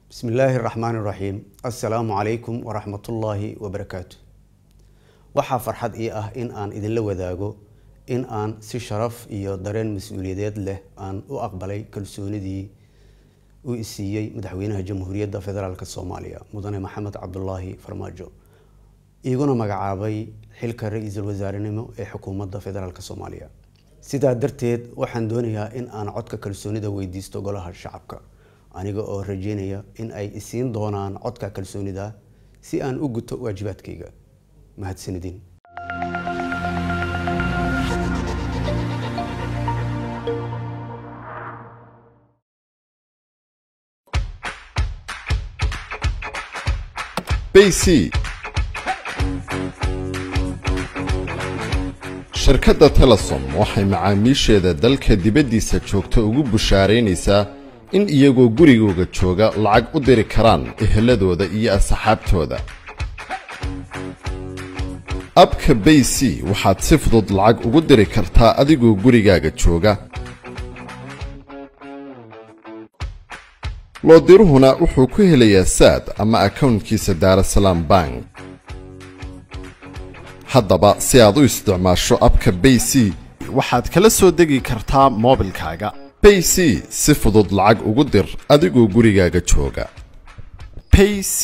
بسم الله الرحمن الرحيم السلام عليكم ورحمة الله وبركاته waxaa farxad ii ah in aan idin la wadaago in aan si sharaf iyo dareen mas'uuliyadeed leh aan u aqbalay kalsoonidii uu isiiyay madaxweynaha Jamhuuriyadda Federaalka Soomaaliya Mudane Maxamed Cabdullaahi Farmaajo iguna magacaabay xilka ra'iisul wasaarenimo ee xukuumadda Federaalka Soomaaliya sidaa darteed waxaan doonayaa in aan codka kalsoonida weydiisto golaha shacabka aniga oo rajeynaya in ay isiin doonaan codka kalsoonida si aan u guto waajibaadkayga mahadsanidin BC shirkadda Telesom waxay macaamiisheeda dalka dibaddiisa joogta ugu bushaaraynaysaa in iyagoo gurigooda jooga lacag u diri karaan eheladooda iyo asxaabtooda abka BC waxaad si fudud lacag ugu diri kartaa adigoo gurigaaga jooga loo diruhuna wuxuu ku helayaa saad ama accountkiisa Daarasalaam Bank haddaba si aad u isticmaasho abka BC waxaad kala soo degi kartaa moobilkaaga BC si fudud lacag ugu dir adigoo gurigaaga jooga BC